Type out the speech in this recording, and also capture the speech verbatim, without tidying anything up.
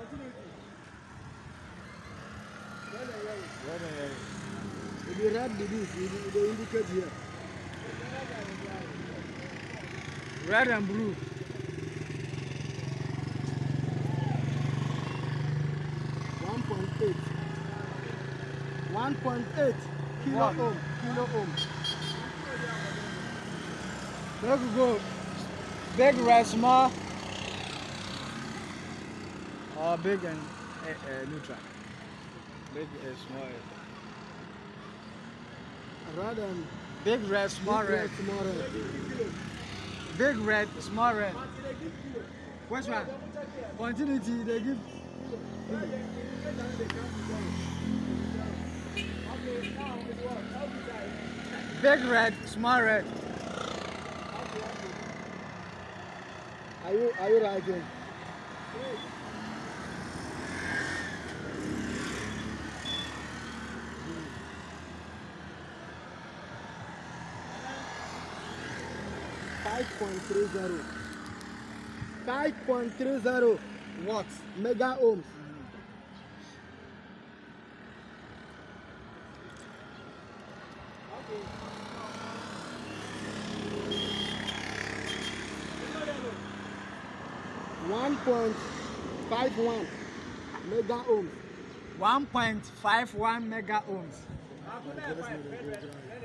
Red and yellow. The red, the this, they indicate here. Red and blue. one point eight. one point eight kilo What? ohm. Kilo ohm. There we go. Big red, small. Or big and uh, uh, neutral. Big and small. Red and Big red, small big red. small red. Big red, small red. Which one? Continuity, they give. Big red, small red. Are you are you writing? Five point three zero. Five point three zero Watts. mega ohms. One point five one mega ohms. one point five one mega ohms.